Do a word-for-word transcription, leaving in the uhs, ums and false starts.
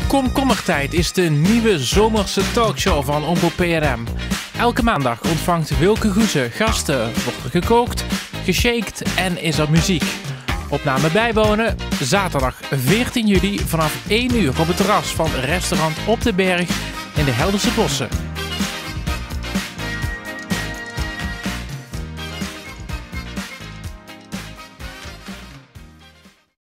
Komkommertijd is de nieuwe zomerse talkshow van Omroep P N M. Elke maandag ontvangt Wilke Goeze gasten, wordt er gekookt, geshaked en is er muziek. Opname bijwonen, zaterdag veertien juli vanaf één uur op het terras van restaurant Op de Berg in de Helderse Bossen.